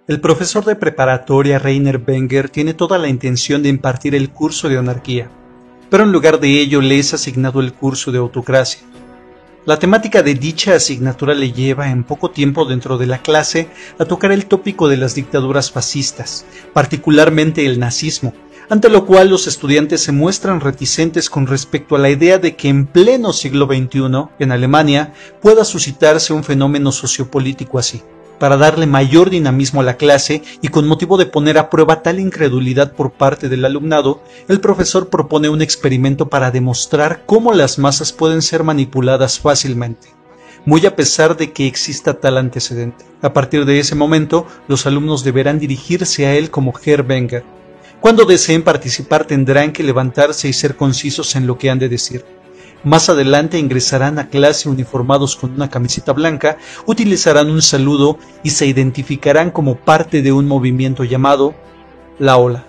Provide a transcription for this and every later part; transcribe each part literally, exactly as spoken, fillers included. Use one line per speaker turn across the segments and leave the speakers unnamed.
El profesor de preparatoria Rainer Wenger tiene toda la intención de impartir el curso de anarquía, pero en lugar de ello le es asignado el curso de autocracia. La temática de dicha asignatura le lleva en poco tiempo dentro de la clase a tocar el tópico de las dictaduras fascistas, particularmente el nazismo, ante lo cual los estudiantes se muestran reticentes con respecto a la idea de que en pleno siglo veintiuno, en Alemania, pueda suscitarse un fenómeno sociopolítico así. Para darle mayor dinamismo a la clase y con motivo de poner a prueba tal incredulidad por parte del alumnado, el profesor propone un experimento para demostrar cómo las masas pueden ser manipuladas fácilmente, muy a pesar de que exista tal antecedente. A partir de ese momento, los alumnos deberán dirigirse a él como Herr Wenger. Cuando deseen participar tendrán que levantarse y ser concisos en lo que han de decir. Más adelante ingresarán a clase uniformados con una camiseta blanca, utilizarán un saludo y se identificarán como parte de un movimiento llamado La Ola.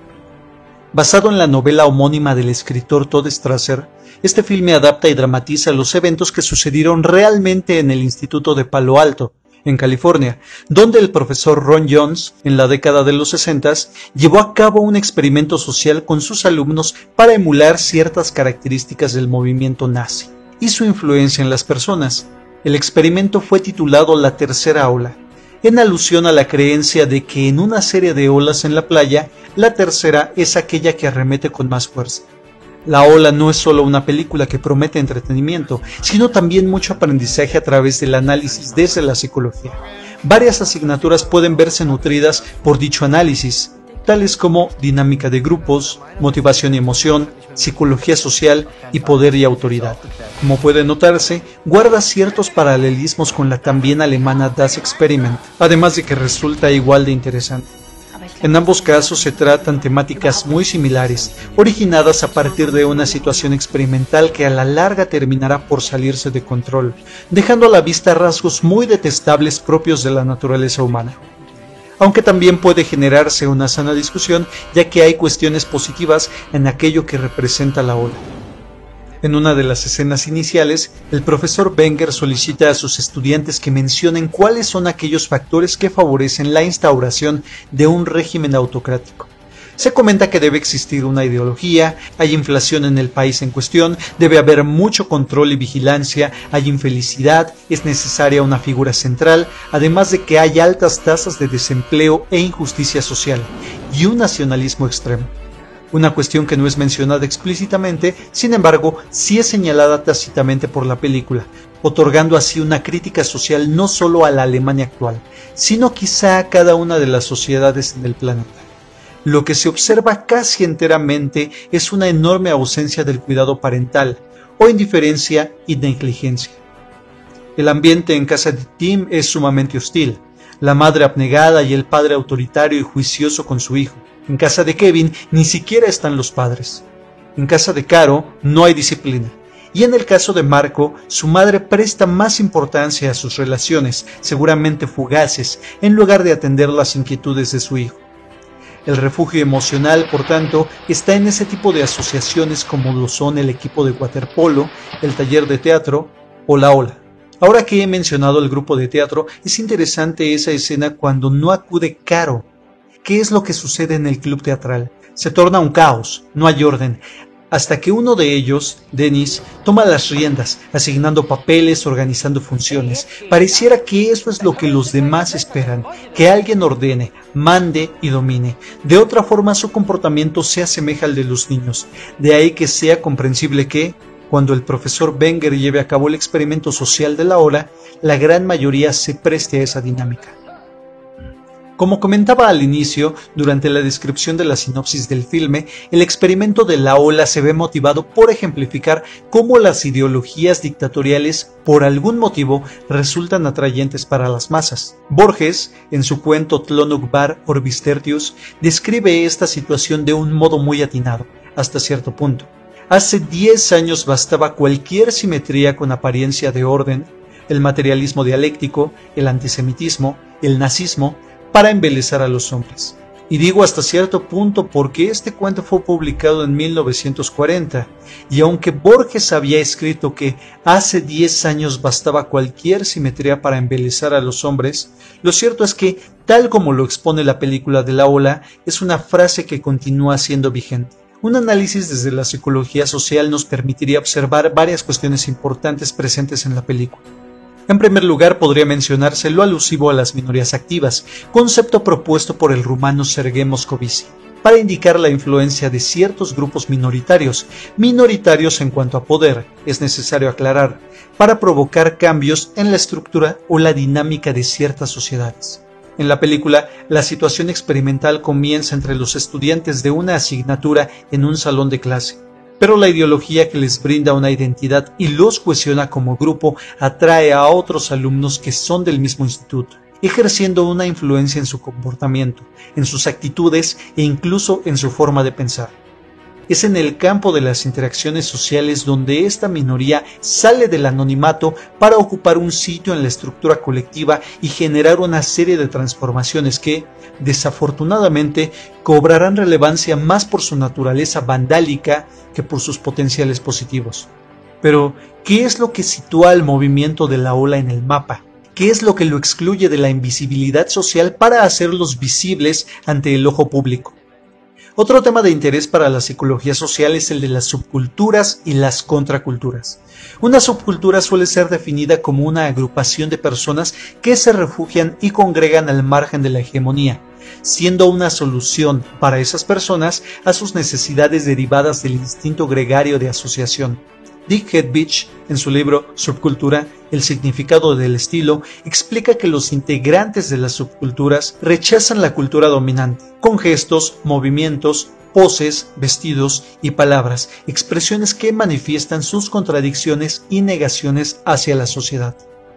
Basado en la novela homónima del escritor Todd Strasser, este filme adapta y dramatiza los eventos que sucedieron realmente en el Instituto de Palo Alto, en California, donde el profesor Ron Jones, en la década de los sesentas, llevó a cabo un experimento social con sus alumnos para emular ciertas características del movimiento nazi y su influencia en las personas. El experimento fue titulado La Tercera Ola, en alusión a la creencia de que en una serie de olas en la playa, la tercera es aquella que arremete con más fuerza. La Ola no es solo una película que promete entretenimiento, sino también mucho aprendizaje a través del análisis desde la psicología. Varias asignaturas pueden verse nutridas por dicho análisis, tales como dinámica de grupos, motivación y emoción, psicología social y poder y autoridad. Como puede notarse, guarda ciertos paralelismos con la también alemana Das Experiment, además de que resulta igual de interesante. En ambos casos se tratan temáticas muy similares, originadas a partir de una situación experimental que a la larga terminará por salirse de control, dejando a la vista rasgos muy detestables propios de la naturaleza humana. Aunque también puede generarse una sana discusión, ya que hay cuestiones positivas en aquello que representa la ola. En una de las escenas iniciales, el profesor Wenger solicita a sus estudiantes que mencionen cuáles son aquellos factores que favorecen la instauración de un régimen autocrático. Se comenta que debe existir una ideología, hay inflación en el país en cuestión, debe haber mucho control y vigilancia, hay infelicidad, es necesaria una figura central, además de que hay altas tasas de desempleo e injusticia social, y un nacionalismo extremo. Una cuestión que no es mencionada explícitamente, sin embargo, sí es señalada tácitamente por la película, otorgando así una crítica social no solo a la Alemania actual, sino quizá a cada una de las sociedades en el planeta. Lo que se observa casi enteramente es una enorme ausencia del cuidado parental, o indiferencia y negligencia. El ambiente en casa de Tim es sumamente hostil, la madre abnegada y el padre autoritario y juicioso con su hijo. En casa de Kevin ni siquiera están los padres. En casa de Caro no hay disciplina. Y en el caso de Marco, su madre presta más importancia a sus relaciones, seguramente fugaces, en lugar de atender las inquietudes de su hijo. El refugio emocional, por tanto, está en ese tipo de asociaciones como lo son el equipo de waterpolo, el taller de teatro o la ola. Ahora que he mencionado el grupo de teatro, es interesante esa escena cuando no acude Caro. ¿Qué es lo que sucede en el club teatral? Se torna un caos, no hay orden, hasta que uno de ellos, Dennis, toma las riendas, asignando papeles, organizando funciones. Pareciera que eso es lo que los demás esperan, que alguien ordene, mande y domine. De otra forma su comportamiento se asemeja al de los niños, de ahí que sea comprensible que, cuando el profesor Wenger lleve a cabo el experimento social de la ola, la gran mayoría se preste a esa dinámica. Como comentaba al inicio, durante la descripción de la sinopsis del filme, el experimento de la ola se ve motivado por ejemplificar cómo las ideologías dictatoriales, por algún motivo, resultan atrayentes para las masas. Borges, en su cuento Tlönoch var Orbis Tertius, describe esta situación de un modo muy atinado, hasta cierto punto. Hace diez años bastaba cualquier simetría con apariencia de orden, el materialismo dialéctico, el antisemitismo, el nazismo, para embelezar a los hombres. Y digo hasta cierto punto porque este cuento fue publicado en mil novecientos cuarenta, y aunque Borges había escrito que hace diez años bastaba cualquier simetría para embelezar a los hombres, lo cierto es que, tal como lo expone la película de La Ola, es una frase que continúa siendo vigente. Un análisis desde la psicología social nos permitiría observar varias cuestiones importantes presentes en la película. En primer lugar, podría mencionarse lo alusivo a las minorías activas, concepto propuesto por el rumano Sergei Moscovici, para indicar la influencia de ciertos grupos minoritarios, minoritarios en cuanto a poder, es necesario aclarar, para provocar cambios en la estructura o la dinámica de ciertas sociedades. En la película, la situación experimental comienza entre los estudiantes de una asignatura en un salón de clase, pero la ideología que les brinda una identidad y los cohesiona como grupo atrae a otros alumnos que son del mismo instituto, ejerciendo una influencia en su comportamiento, en sus actitudes e incluso en su forma de pensar. Es en el campo de las interacciones sociales donde esta minoría sale del anonimato para ocupar un sitio en la estructura colectiva y generar una serie de transformaciones que, desafortunadamente, cobrarán relevancia más por su naturaleza vandálica que por sus potenciales positivos. Pero, ¿qué es lo que sitúa al movimiento de La Ola en el mapa? ¿Qué es lo que lo excluye de la invisibilidad social para hacerlos visibles ante el ojo público? Otro tema de interés para la psicología social es el de las subculturas y las contraculturas. Una subcultura suele ser definida como una agrupación de personas que se refugian y congregan al margen de la hegemonía, siendo una solución para esas personas a sus necesidades derivadas del instinto gregario de asociación. Dick Hedbich, en su libro Subcultura, el significado del estilo, explica que los integrantes de las subculturas rechazan la cultura dominante, con gestos, movimientos, poses, vestidos y palabras, expresiones que manifiestan sus contradicciones y negaciones hacia la sociedad.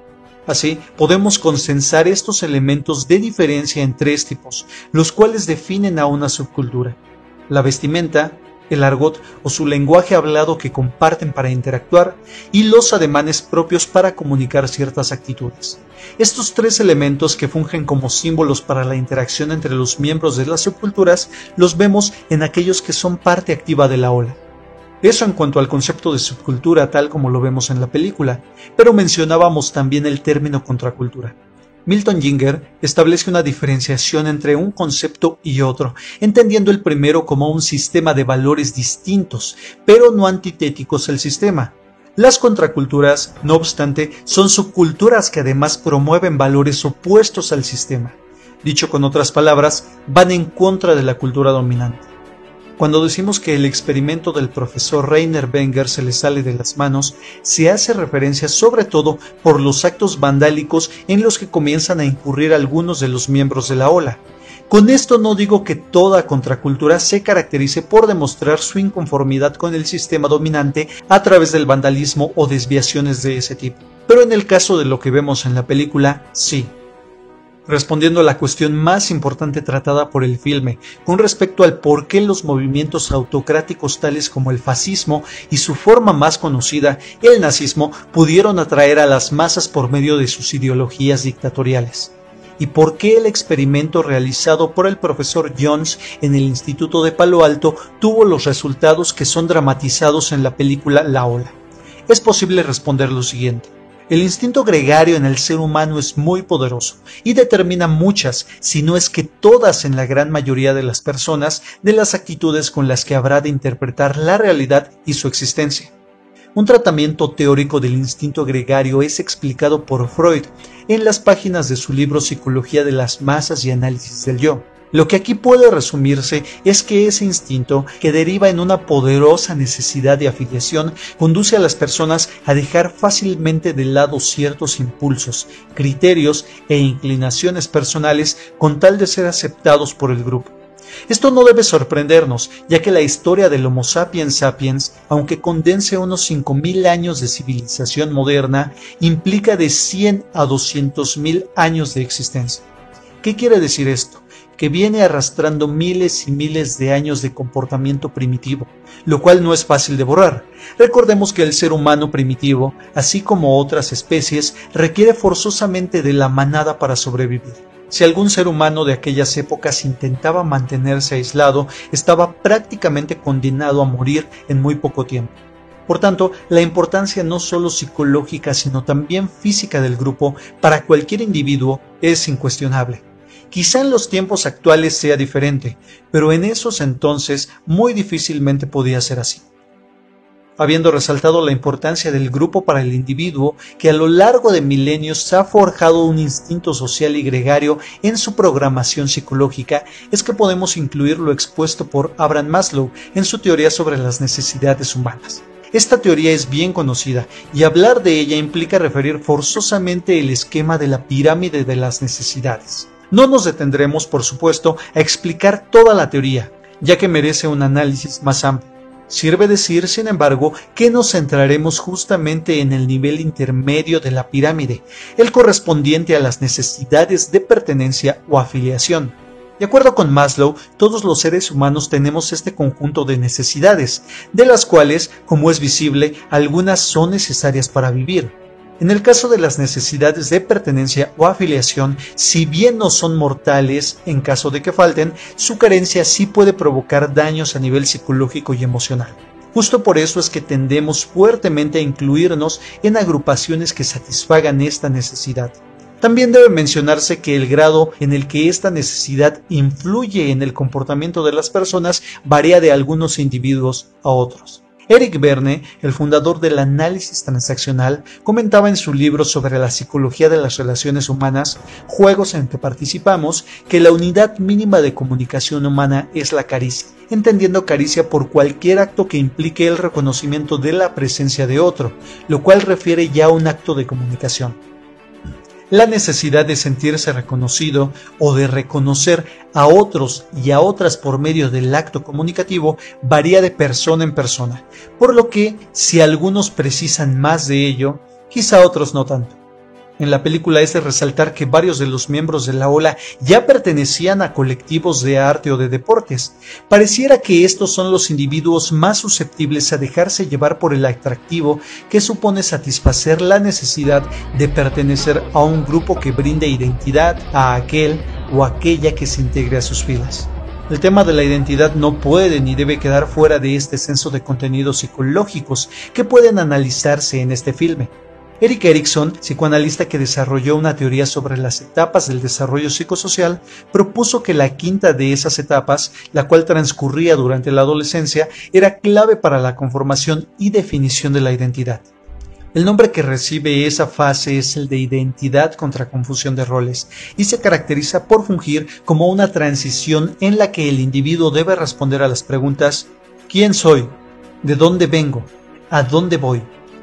Así, podemos consensar estos elementos de diferencia en tres tipos, los cuales definen a una subcultura: la vestimenta, el argot o su lenguaje hablado que comparten para interactuar, y los ademanes propios para comunicar ciertas actitudes. Estos tres elementos, que fungen como símbolos para la interacción entre los miembros de las subculturas, los vemos en aquellos que son parte activa de la ola. Eso en cuanto al concepto de subcultura tal como lo vemos en la película, pero mencionábamos también el término contracultura. Milton Ginger establece una diferenciación entre un concepto y otro, entendiendo el primero como un sistema de valores distintos, pero no antitéticos al sistema. Las contraculturas, no obstante, son subculturas que además promueven valores opuestos al sistema. Dicho con otras palabras, van en contra de la cultura dominante. Cuando decimos que el experimento del profesor Rainer Wenger se le sale de las manos, se hace referencia sobre todo por los actos vandálicos en los que comienzan a incurrir algunos de los miembros de la ola. Con esto no digo que toda contracultura se caracterice por demostrar su inconformidad con el sistema dominante a través del vandalismo o desviaciones de ese tipo, pero en el caso de lo que vemos en la película, sí. Respondiendo a la cuestión más importante tratada por el filme, con respecto al por qué los movimientos autocráticos tales como el fascismo y su forma más conocida, el nazismo, pudieron atraer a las masas por medio de sus ideologías dictatoriales. Y por qué el experimento realizado por el profesor Jones en el Instituto de Palo Alto tuvo los resultados que son dramatizados en la película La Ola. Es posible responder lo siguiente. El instinto gregario en el ser humano es muy poderoso y determina muchas, si no es que todas en la gran mayoría de las personas, de las actitudes con las que habrá de interpretar la realidad y su existencia. Un tratamiento teórico del instinto gregario es explicado por Freud en las páginas de su libro Psicología de las Masas y Análisis del Yo. Lo que aquí puede resumirse es que ese instinto, que deriva en una poderosa necesidad de afiliación, conduce a las personas a dejar fácilmente de lado ciertos impulsos, criterios e inclinaciones personales con tal de ser aceptados por el grupo. Esto no debe sorprendernos, ya que la historia del Homo sapiens sapiens, aunque condense unos cinco mil años de civilización moderna, implica de cien a doscientos mil años de existencia. ¿Qué quiere decir esto? Que viene arrastrando miles y miles de años de comportamiento primitivo, lo cual no es fácil de borrar. Recordemos que el ser humano primitivo, así como otras especies, requiere forzosamente de la manada para sobrevivir. Si algún ser humano de aquellas épocas intentaba mantenerse aislado, estaba prácticamente condenado a morir en muy poco tiempo. Por tanto, la importancia no solo psicológica sino también física del grupo para cualquier individuo es incuestionable. Quizá en los tiempos actuales sea diferente, pero en esos entonces muy difícilmente podía ser así. Habiendo resaltado la importancia del grupo para el individuo, que a lo largo de milenios ha forjado un instinto social y gregario en su programación psicológica, es que podemos incluir lo expuesto por Abraham Maslow en su teoría sobre las necesidades humanas. Esta teoría es bien conocida y hablar de ella implica referir forzosamente el esquema de la pirámide de las necesidades. No nos detendremos, por supuesto, a explicar toda la teoría, ya que merece un análisis más amplio. Sirve decir, sin embargo, que nos centraremos justamente en el nivel intermedio de la pirámide, el correspondiente a las necesidades de pertenencia o afiliación. De acuerdo con Maslow, todos los seres humanos tenemos este conjunto de necesidades, de las cuales, como es visible, algunas son necesarias para vivir. En el caso de las necesidades de pertenencia o afiliación, si bien no son mortales en caso de que falten, su carencia sí puede provocar daños a nivel psicológico y emocional. Justo por eso es que tendemos fuertemente a incluirnos en agrupaciones que satisfagan esta necesidad. También debe mencionarse que el grado en el que esta necesidad influye en el comportamiento de las personas varía de algunos individuos a otros. Eric Berne, el fundador del análisis transaccional, comentaba en su libro sobre la psicología de las relaciones humanas, Juegos en que participamos, que la unidad mínima de comunicación humana es la caricia, entendiendo caricia por cualquier acto que implique el reconocimiento de la presencia de otro, lo cual refiere ya a un acto de comunicación. La necesidad de sentirse reconocido o de reconocer a otros y a otras por medio del acto comunicativo varía de persona en persona, por lo que si algunos precisan más de ello, quizá otros no tanto. En la película es de resaltar que varios de los miembros de la ola ya pertenecían a colectivos de arte o de deportes. Pareciera que estos son los individuos más susceptibles a dejarse llevar por el atractivo que supone satisfacer la necesidad de pertenecer a un grupo que brinde identidad a aquel o aquella que se integre a sus filas. El tema de la identidad no puede ni debe quedar fuera de este censo de contenidos psicológicos que pueden analizarse en este filme. Erik Erikson, psicoanalista que desarrolló una teoría sobre las etapas del desarrollo psicosocial, propuso que la quinta de esas etapas, la cual transcurría durante la adolescencia, era clave para la conformación y definición de la identidad. El nombre que recibe esa fase es el de identidad contra confusión de roles y se caracteriza por fungir como una transición en la que el individuo debe responder a las preguntas ¿quién soy? ¿De dónde vengo? ¿A dónde voy?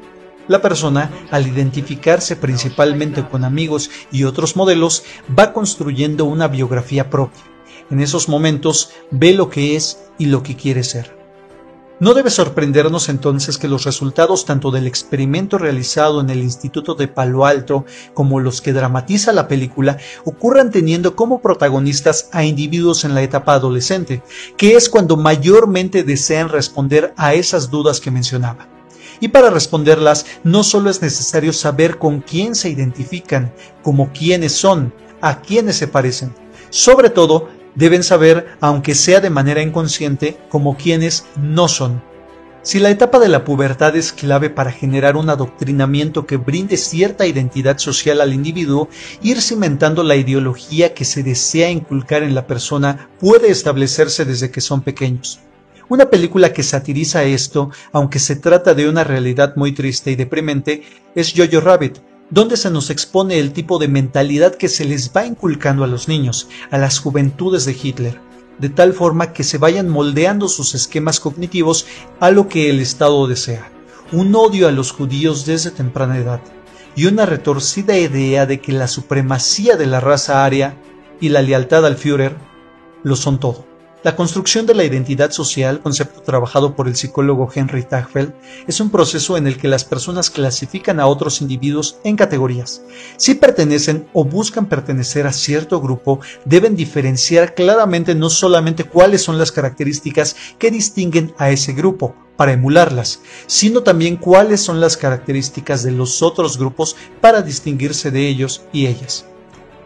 La persona, al identificarse principalmente con amigos y otros modelos, va construyendo una biografía propia. En esos momentos ve lo que es y lo que quiere ser. No debe sorprendernos entonces que los resultados tanto del experimento realizado en el Instituto de Palo Alto como los que dramatiza la película ocurran teniendo como protagonistas a individuos en la etapa adolescente, que es cuando mayormente desean responder a esas dudas que mencionaba. Y para responderlas no solo es necesario saber con quién se identifican, como quiénes son, a quiénes se parecen. Sobre todo, deben saber, aunque sea de manera inconsciente, como quiénes no son. Si la etapa de la pubertad es clave para generar un adoctrinamiento que brinde cierta identidad social al individuo, ir cimentando la ideología que se desea inculcar en la persona puede establecerse desde que son pequeños. Una película que satiriza esto, aunque se trata de una realidad muy triste y deprimente, es Jojo Rabbit, donde se nos expone el tipo de mentalidad que se les va inculcando a los niños, a las juventudes de Hitler, de tal forma que se vayan moldeando sus esquemas cognitivos a lo que el Estado desea, un odio a los judíos desde temprana edad, y una retorcida idea de que la supremacía de la raza aria y la lealtad al Führer lo son todo. La construcción de la identidad social, concepto trabajado por el psicólogo Henry Tagfeld, es un proceso en el que las personas clasifican a otros individuos en categorías. Si pertenecen o buscan pertenecer a cierto grupo, deben diferenciar claramente no solamente cuáles son las características que distinguen a ese grupo, para emularlas, sino también cuáles son las características de los otros grupos para distinguirse de ellos y ellas.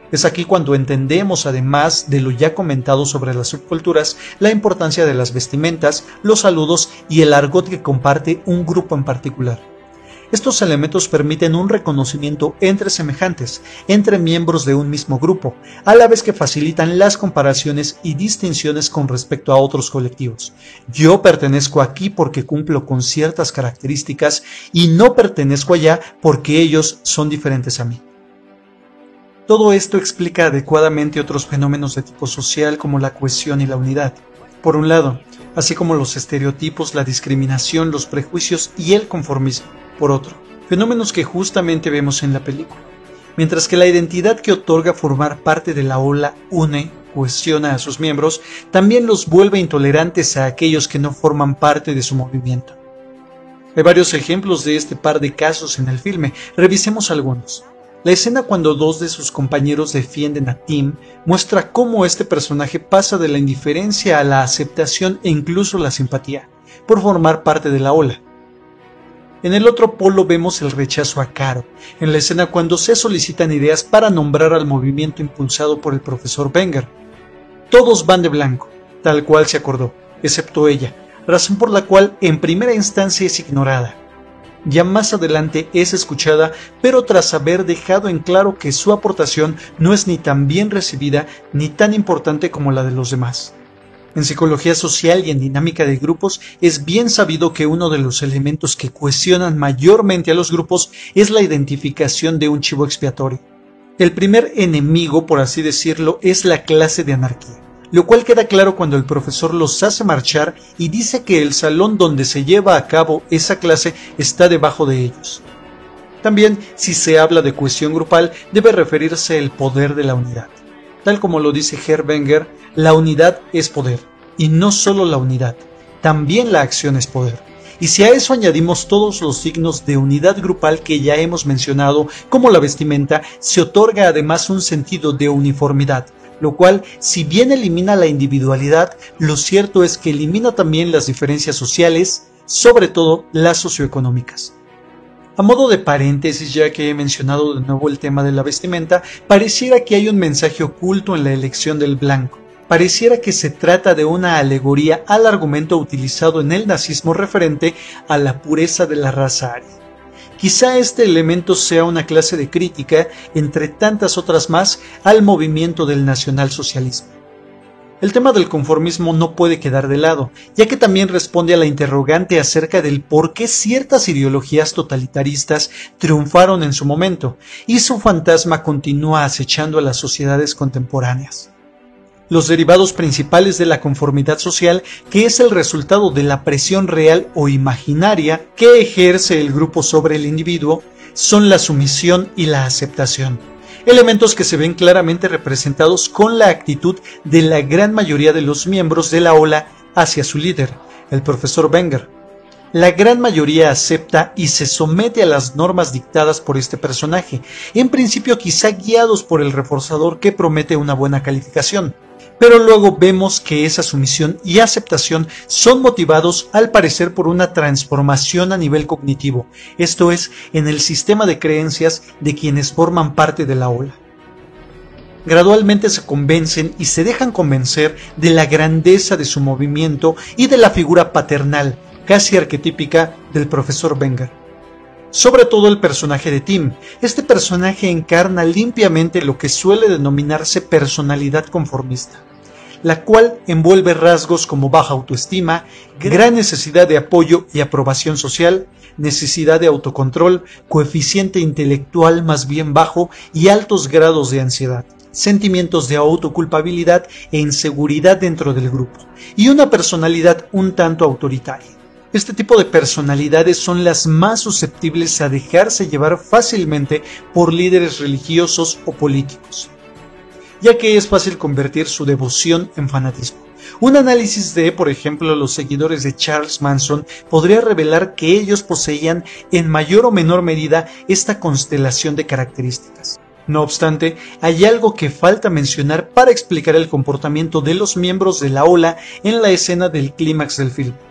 Es aquí cuando entendemos, además de lo ya comentado sobre las subculturas, la importancia de las vestimentas, los saludos y el argot que comparte un grupo en particular. Estos elementos permiten un reconocimiento entre semejantes, entre miembros de un mismo grupo, a la vez que facilitan las comparaciones y distinciones con respecto a otros colectivos. Yo pertenezco aquí porque cumplo con ciertas características y no pertenezco allá porque ellos son diferentes a mí. Todo esto explica adecuadamente otros fenómenos de tipo social como la cohesión y la unidad, por un lado, así como los estereotipos, la discriminación, los prejuicios y el conformismo, por otro, fenómenos que justamente vemos en la película. Mientras que la identidad que otorga formar parte de la ola une, cohesiona a sus miembros, también los vuelve intolerantes a aquellos que no forman parte de su movimiento. Hay varios ejemplos de este par de casos en el filme, revisemos algunos. La escena cuando dos de sus compañeros defienden a Tim muestra cómo este personaje pasa de la indiferencia a la aceptación e incluso la simpatía, por formar parte de la ola. En el otro polo vemos el rechazo a Caro, en la escena cuando se solicitan ideas para nombrar al movimiento impulsado por el profesor Wenger. Todos van de blanco, tal cual se acordó, excepto ella, razón por la cual en primera instancia es ignorada. Ya más adelante es escuchada, pero tras haber dejado en claro que su aportación no es ni tan bien recibida ni tan importante como la de los demás. En psicología social y en dinámica de grupos es bien sabido que uno de los elementos que cohesionan mayormente a los grupos es la identificación de un chivo expiatorio. El primer enemigo, por así decirlo, es la clase de anarquía, lo cual queda claro cuando el profesor los hace marchar y dice que el salón donde se lleva a cabo esa clase está debajo de ellos. También, si se habla de cohesión grupal, debe referirse al poder de la unidad. Tal como lo dice Gerd Wenger, la unidad es poder, y no solo la unidad, también la acción es poder. Y si a eso añadimos todos los signos de unidad grupal que ya hemos mencionado, como la vestimenta, se otorga además un sentido de uniformidad, lo cual, si bien elimina la individualidad, lo cierto es que elimina también las diferencias sociales, sobre todo las socioeconómicas. A modo de paréntesis, ya que he mencionado de nuevo el tema de la vestimenta, pareciera que hay un mensaje oculto en la elección del blanco. Pareciera que se trata de una alegoría al argumento utilizado en el nazismo referente a la pureza de la raza aria. Quizá este elemento sea una clase de crítica, entre tantas otras más, al movimiento del nacionalsocialismo. El tema del conformismo no puede quedar de lado, ya que también responde a la interrogante acerca del por qué ciertas ideologías totalitaristas triunfaron en su momento, y su fantasma continúa acechando a las sociedades contemporáneas. Los derivados principales de la conformidad social, que es el resultado de la presión real o imaginaria que ejerce el grupo sobre el individuo, son la sumisión y la aceptación. Elementos que se ven claramente representados con la actitud de la gran mayoría de los miembros de la ola hacia su líder, el profesor Wenger. La gran mayoría acepta y se somete a las normas dictadas por este personaje, en principio quizá guiados por el reforzador que promete una buena calificación. Pero luego vemos que esa sumisión y aceptación son motivados al parecer por una transformación a nivel cognitivo, esto es, en el sistema de creencias de quienes forman parte de la ola. Gradualmente se convencen y se dejan convencer de la grandeza de su movimiento y de la figura paternal, casi arquetípica, del profesor Wenger. Sobre todo el personaje de Tim. Este personaje encarna limpiamente lo que suele denominarse personalidad conformista, la cual envuelve rasgos como baja autoestima, gran necesidad de apoyo y aprobación social, necesidad de autocontrol, coeficiente intelectual más bien bajo y altos grados de ansiedad, sentimientos de autoculpabilidad e inseguridad dentro del grupo, y una personalidad un tanto autoritaria. Este tipo de personalidades son las más susceptibles a dejarse llevar fácilmente por líderes religiosos o políticos, ya que es fácil convertir su devoción en fanatismo. Un análisis de, por ejemplo, los seguidores de Charles Manson podría revelar que ellos poseían en mayor o menor medida esta constelación de características. No obstante, hay algo que falta mencionar para explicar el comportamiento de los miembros de la ola en la escena del clímax del film.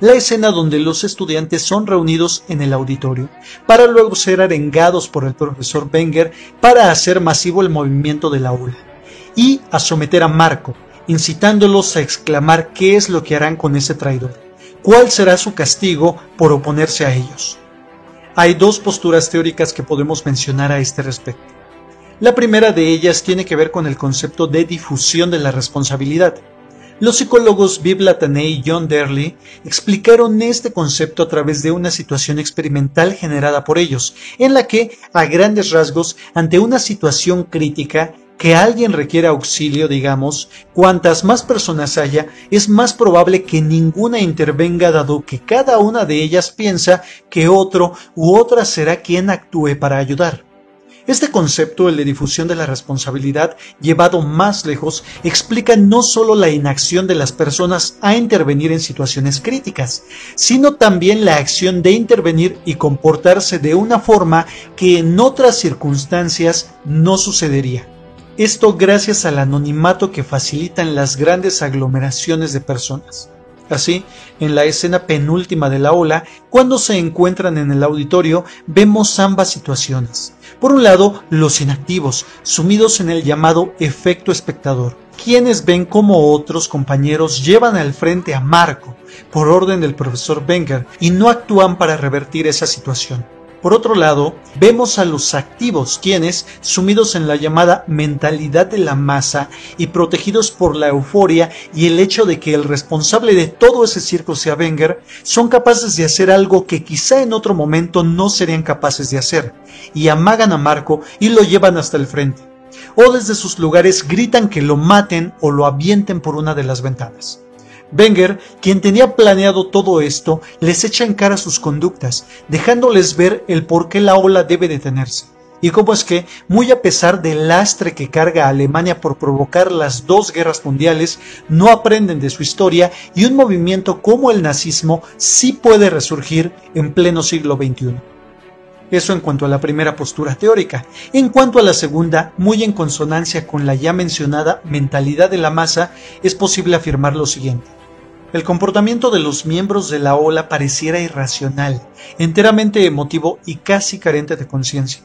la escena donde los estudiantes son reunidos en el auditorio, para luego ser arengados por el profesor Wenger para hacer masivo el movimiento de la aula, y a someter a Marco, incitándolos a exclamar qué es lo que harán con ese traidor, cuál será su castigo por oponerse a ellos. Hay dos posturas teóricas que podemos mencionar a este respecto. La primera de ellas tiene que ver con el concepto de difusión de la responsabilidad. Los psicólogos Viv Latané y John Derley explicaron este concepto a través de una situación experimental generada por ellos, en la que, a grandes rasgos, ante una situación crítica, que alguien requiera auxilio, digamos, cuantas más personas haya, es más probable que ninguna intervenga, dado que cada una de ellas piensa que otro u otra será quien actúe para ayudar. Este concepto, el de difusión de la responsabilidad, llevado más lejos, explica no solo la inacción de las personas a intervenir en situaciones críticas, sino también la acción de intervenir y comportarse de una forma que en otras circunstancias no sucedería. Esto gracias al anonimato que facilitan las grandes aglomeraciones de personas. Así, en la escena penúltima de la ola, cuando se encuentran en el auditorio, vemos ambas situaciones. Por un lado, los inactivos, sumidos en el llamado efecto espectador, quienes ven cómo otros compañeros llevan al frente a Marco, por orden del profesor Wenger, y no actúan para revertir esa situación. Por otro lado, vemos a los activos, quienes, sumidos en la llamada mentalidad de la masa y protegidos por la euforia y el hecho de que el responsable de todo ese circo sea Wenger, son capaces de hacer algo que quizá en otro momento no serían capaces de hacer, y amagan a Marco y lo llevan hasta el frente, o desde sus lugares gritan que lo maten o lo avienten por una de las ventanas. Wenger, quien tenía planeado todo esto, les echa en cara sus conductas, dejándoles ver el por qué la ola debe detenerse, y cómo es que, muy a pesar del lastre que carga a Alemania por provocar las dos guerras mundiales, no aprenden de su historia y un movimiento como el nazismo sí puede resurgir en pleno siglo veintiuno. Eso en cuanto a la primera postura teórica. En cuanto a la segunda, muy en consonancia con la ya mencionada mentalidad de la masa, es posible afirmar lo siguiente. El comportamiento de los miembros de la ola pareciera irracional, enteramente emotivo y casi carente de conciencia.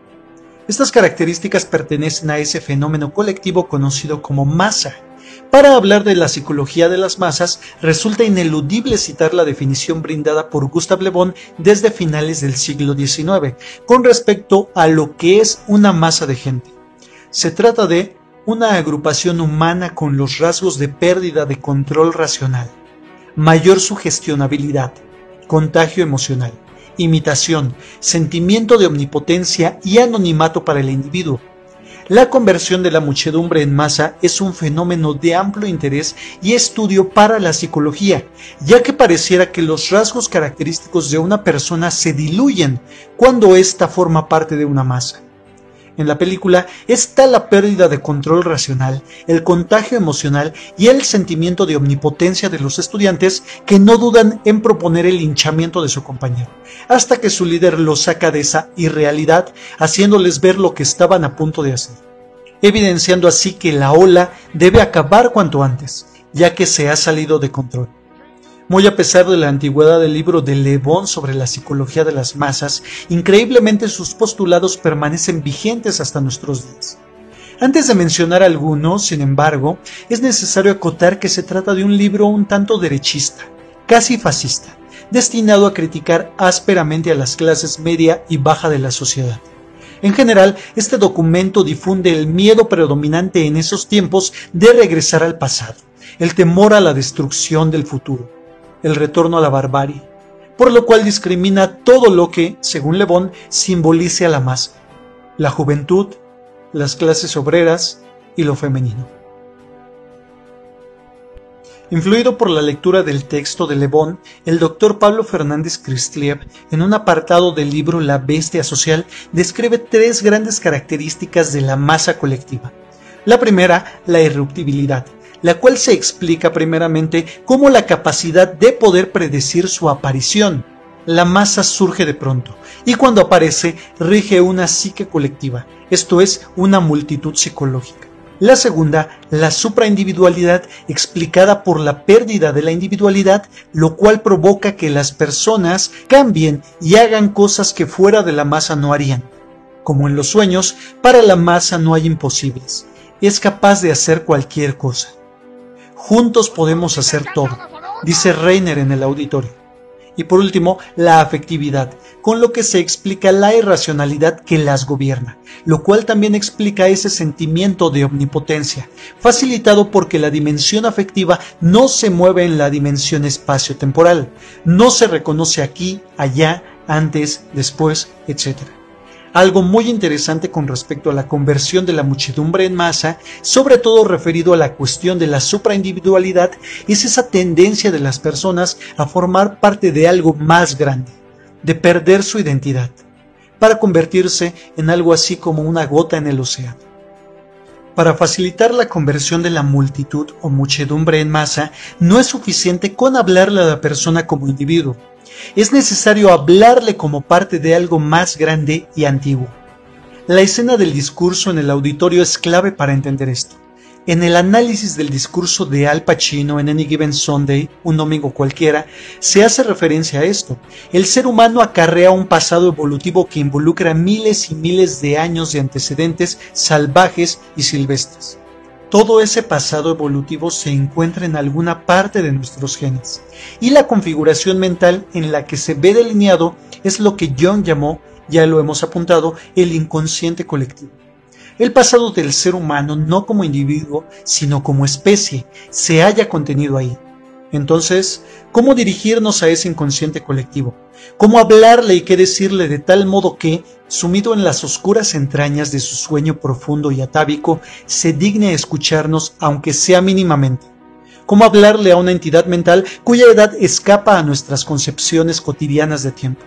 Estas características pertenecen a ese fenómeno colectivo conocido como masa. Para hablar de la psicología de las masas, resulta ineludible citar la definición brindada por Gustave Le Bon desde finales del siglo diecinueve, con respecto a lo que es una masa de gente. Se trata de una agrupación humana con los rasgos de pérdida de control racional, mayor sugestionabilidad, contagio emocional, imitación, sentimiento de omnipotencia y anonimato para el individuo. La conversión de la muchedumbre en masa es un fenómeno de amplio interés y estudio para la psicología, ya que pareciera que los rasgos característicos de una persona se diluyen cuando ésta forma parte de una masa. En la película está la pérdida de control racional, el contagio emocional y el sentimiento de omnipotencia de los estudiantes que no dudan en proponer el linchamiento de su compañero, hasta que su líder los saca de esa irrealidad, haciéndoles ver lo que estaban a punto de hacer, evidenciando así que la ola debe acabar cuanto antes, ya que se ha salido de control. Muy a pesar de la antigüedad del libro de Le Bon sobre la psicología de las masas, increíblemente sus postulados permanecen vigentes hasta nuestros días. Antes de mencionar algunos, sin embargo, es necesario acotar que se trata de un libro un tanto derechista, casi fascista, destinado a criticar ásperamente a las clases media y baja de la sociedad. En general, este documento difunde el miedo predominante en esos tiempos de regresar al pasado, el temor a la destrucción del futuro, el retorno a la barbarie, por lo cual discrimina todo lo que, según Le Bon, simbolice a la masa, la juventud, las clases obreras y lo femenino. Influido por la lectura del texto de Le Bon, el doctor Pablo Fernández Christliev, en un apartado del libro La bestia social, describe tres grandes características de la masa colectiva. La primera, la irruptibilidad, la cual se explica primeramente como la capacidad de poder predecir su aparición. La masa surge de pronto, y cuando aparece rige una psique colectiva, esto es, una multitud psicológica. La segunda, la supraindividualidad, explicada por la pérdida de la individualidad, lo cual provoca que las personas cambien y hagan cosas que fuera de la masa no harían. Como en los sueños, para la masa no hay imposibles. Es capaz de hacer cualquier cosa. Juntos podemos hacer todo, dice Reiner en el auditorio. Y por último, la afectividad, con lo que se explica la irracionalidad que las gobierna, lo cual también explica ese sentimiento de omnipotencia, facilitado porque la dimensión afectiva no se mueve en la dimensión espacio-temporal, no se reconoce aquí, allá, antes, después, etcétera. Algo muy interesante con respecto a la conversión de la muchedumbre en masa, sobre todo referido a la cuestión de la supraindividualidad, es esa tendencia de las personas a formar parte de algo más grande, de perder su identidad, para convertirse en algo así como una gota en el océano. Para facilitar la conversión de la multitud o muchedumbre en masa, no es suficiente con hablarle a la persona como individuo. Es necesario hablarle como parte de algo más grande y antiguo. La escena del discurso en el auditorio es clave para entender esto. En el análisis del discurso de Al Pacino en Any Given Sunday, un domingo cualquiera, se hace referencia a esto. El ser humano acarrea un pasado evolutivo que involucra miles y miles de años de antecedentes salvajes y silvestres. Todo ese pasado evolutivo se encuentra en alguna parte de nuestros genes, y la configuración mental en la que se ve delineado es lo que Jung llamó, ya lo hemos apuntado, el inconsciente colectivo. El pasado del ser humano, no como individuo, sino como especie, se halla contenido ahí. Entonces, ¿cómo dirigirnos a ese inconsciente colectivo? ¿Cómo hablarle y qué decirle de tal modo que, sumido en las oscuras entrañas de su sueño profundo y atávico, se digne escucharnos aunque sea mínimamente? ¿Cómo hablarle a una entidad mental cuya edad escapa a nuestras concepciones cotidianas de tiempo?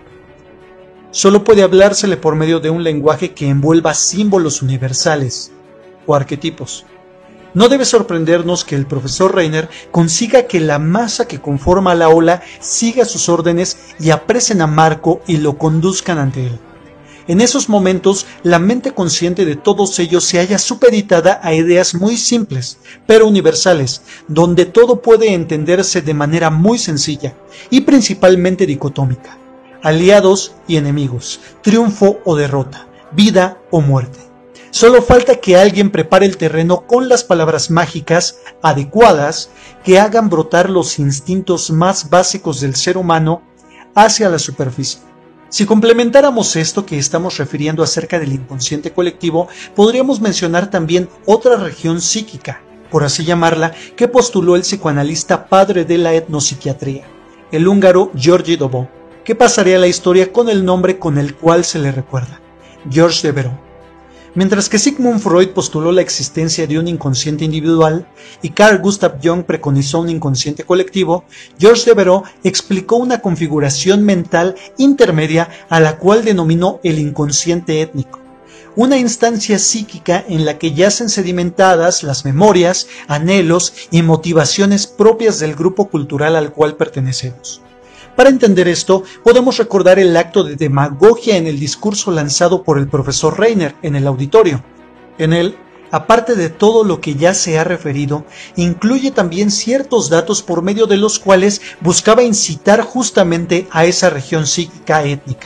Solo puede hablársele por medio de un lenguaje que envuelva símbolos universales o arquetipos. No debe sorprendernos que el profesor Reiner consiga que la masa que conforma la ola siga sus órdenes y apresen a Marco y lo conduzcan ante él. En esos momentos, la mente consciente de todos ellos se halla supeditada a ideas muy simples, pero universales, donde todo puede entenderse de manera muy sencilla y principalmente dicotómica: aliados y enemigos, triunfo o derrota, vida o muerte. Solo falta que alguien prepare el terreno con las palabras mágicas adecuadas que hagan brotar los instintos más básicos del ser humano hacia la superficie. Si complementáramos esto que estamos refiriendo acerca del inconsciente colectivo, podríamos mencionar también otra región psíquica, por así llamarla, que postuló el psicoanalista padre de la etnopsiquiatría, el húngaro Georges Devereux, que pasaría a la historia con el nombre con el cual se le recuerda, Georges Devereux. Mientras que Sigmund Freud postuló la existencia de un inconsciente individual y Carl Gustav Jung preconizó un inconsciente colectivo, Georges Devereux explicó una configuración mental intermedia a la cual denominó el inconsciente étnico, una instancia psíquica en la que yacen sedimentadas las memorias, anhelos y motivaciones propias del grupo cultural al cual pertenecemos. Para entender esto, podemos recordar el acto de demagogia en el discurso lanzado por el profesor Reiner en el auditorio. En él, aparte de todo lo que ya se ha referido, incluye también ciertos datos por medio de los cuales buscaba incitar justamente a esa región psíquica étnica,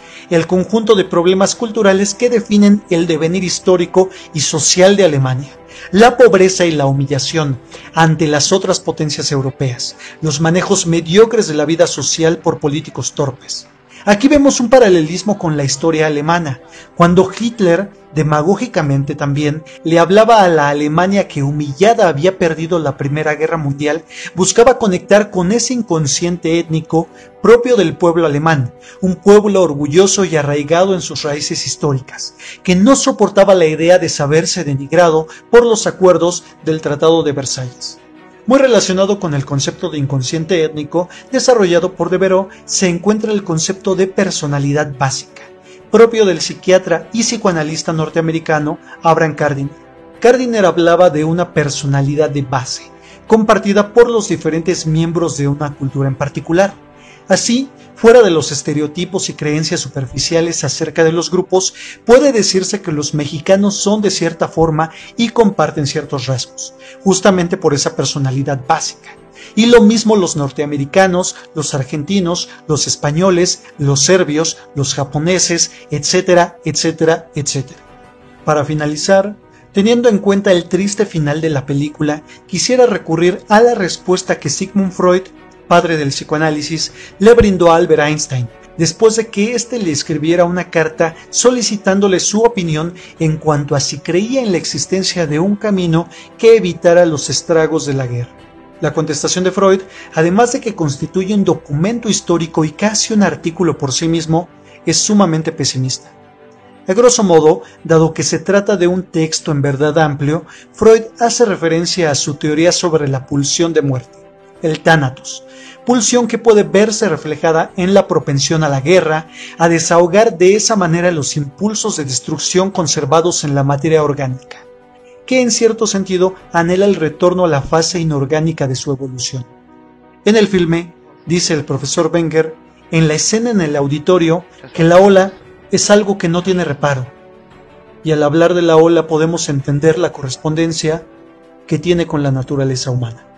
el conjunto de problemas culturales que definen el devenir histórico y social de Alemania, la pobreza y la humillación ante las otras potencias europeas, los manejos mediocres de la vida social por políticos torpes. Aquí vemos un paralelismo con la historia alemana, cuando Hitler, demagógicamente también, le hablaba a la Alemania que humillada había perdido la Primera Guerra Mundial, buscaba conectar con ese inconsciente étnico propio del pueblo alemán, un pueblo orgulloso y arraigado en sus raíces históricas, que no soportaba la idea de saberse denigrado por los acuerdos del Tratado de Versalles. Muy relacionado con el concepto de inconsciente étnico desarrollado por Devereux se encuentra el concepto de personalidad básica, propio del psiquiatra y psicoanalista norteamericano Abraham Gardiner. Gardiner hablaba de una personalidad de base, compartida por los diferentes miembros de una cultura en particular. Así, fuera de los estereotipos y creencias superficiales acerca de los grupos, puede decirse que los mexicanos son de cierta forma y comparten ciertos rasgos, justamente por esa personalidad básica. Y lo mismo los norteamericanos, los argentinos, los españoles, los serbios, los japoneses, etcétera, etcétera, etcétera. Para finalizar, teniendo en cuenta el triste final de la película, quisiera recurrir a la respuesta que Sigmund Freud, padre del psicoanálisis, le brindó a Albert Einstein, después de que éste le escribiera una carta solicitándole su opinión en cuanto a si creía en la existencia de un camino que evitara los estragos de la guerra. La contestación de Freud, además de que constituye un documento histórico y casi un artículo por sí mismo, es sumamente pesimista. A grosso modo, dado que se trata de un texto en verdad amplio, Freud hace referencia a su teoría sobre la pulsión de muerte, el tánatos, pulsión que puede verse reflejada en la propensión a la guerra, a desahogar de esa manera los impulsos de destrucción conservados en la materia orgánica, que en cierto sentido anhela el retorno a la fase inorgánica de su evolución. En el filme, dice el profesor Wenger, en la escena en el auditorio, que la ola es algo que no tiene reparo, y al hablar de la ola podemos entender la correspondencia que tiene con la naturaleza humana.